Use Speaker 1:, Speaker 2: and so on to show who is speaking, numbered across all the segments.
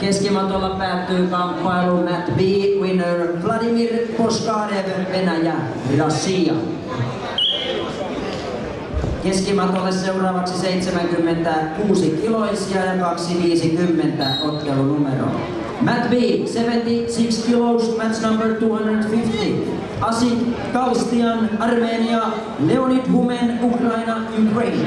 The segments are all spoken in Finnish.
Speaker 1: Keskimatolla päättyy kamppailu Mat B, winner Vladimir Poskarev, Venäjä, Russia. Keskimatolle seuraavaksi 76 kiloisia ja 250 ottelunumero. Mat B, 76 kilos, match number 250. Asik Kalstian, Armenia, Leonid Humen, Ukraina, Ukraine.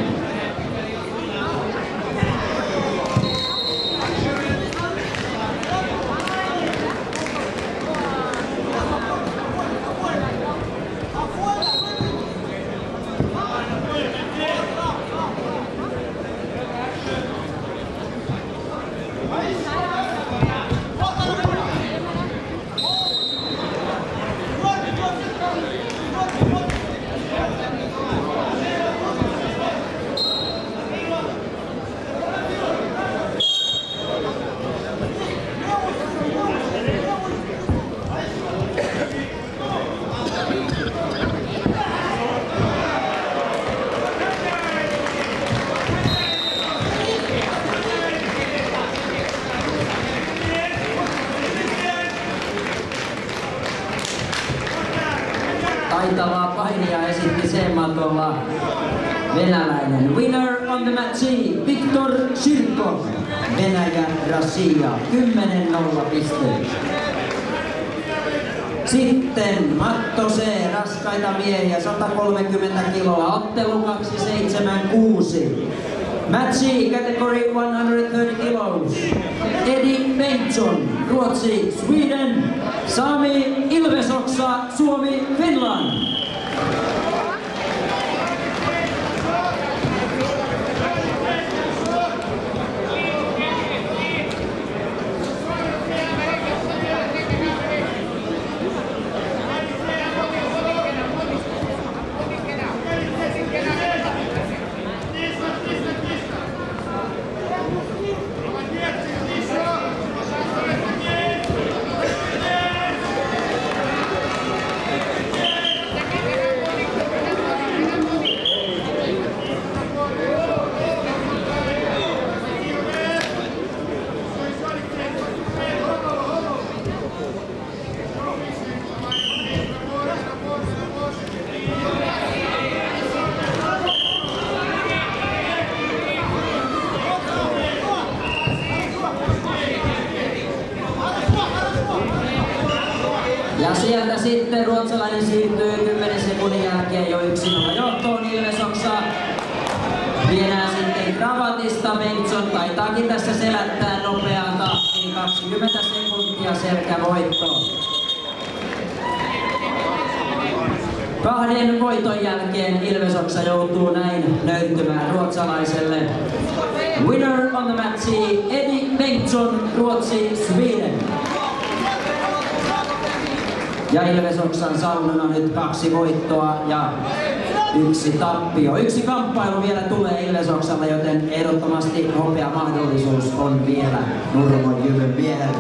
Speaker 1: Taitavaa painia esitti C-matolla venäläinen. Winner on the match, Viktor Shirkov, Venäjä, Russia, 10-0 pisteet. Sitten Matto C, raskaita miehiä, 130 kiloa, ottelu 276. Match category 130 kilos. Eddie Bengtsson, Ruotsi, Sweden. Sami Ilvesoksa, Suomi, Finland. Ja sieltä sitten ruotsalainen siirtyy 10 sekunnin jälkeen jo 1-0 johtoon. Ilvesoksa viedään sitten kravatista. Bengtsson taitaakin tässä selättää nopeaan tahtiin. 20 sekuntia selkävoitto. Kahden voiton jälkeen Ilvesoksa joutuu näin nöyrtymään ruotsalaiselle. Winner on the match, Eddie Bengtsson, Ruotsi, Sweden. Ja Ilvesoksan saunana nyt 2 voittoa ja 1 tappio. 1 kamppailu vielä tulee Ilvesoksalle, joten ehdottomasti hopea mahdollisuus on vielä Nurmon Jyvyn vierellä.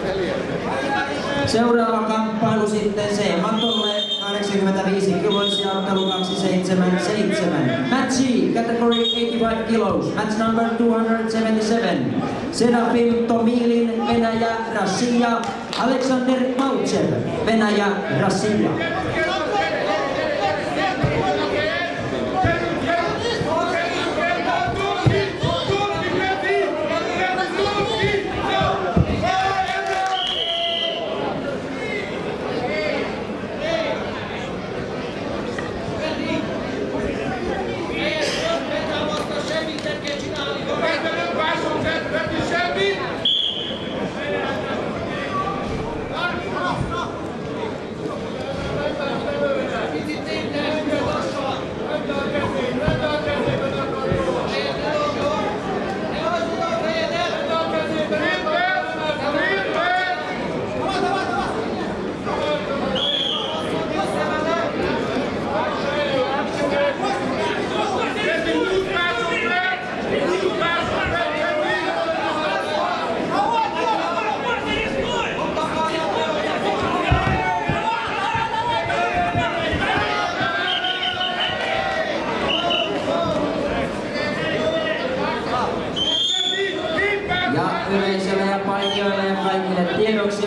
Speaker 1: Seuraava kamppailu sitten C-matolle 85 kiloisia, ottelu 277. Match category 85 kilos, match number 277. Serafim Tomilin, Venäjä, Russia. Alexander Maltsev, Venäjä, Russia.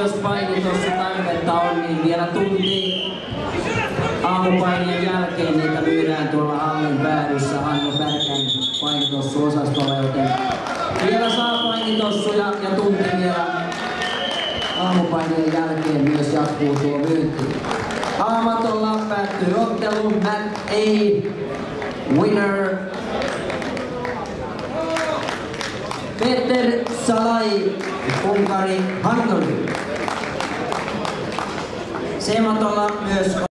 Speaker 1: jos painitussa tarvetta on, niin vielä tunti aamupainien jälkeen niitä myydään tuolla hallin päädyssä Hannu Pärkän painitossuosastolla, joten vielä saa painitossuja ja tunti vielä aamupainien jälkeen myös jatkuu tuo myynti. Haamatolla päättyy ottelu Mat A winner Peter Salai, Unkari, Hungary. Sematolla myös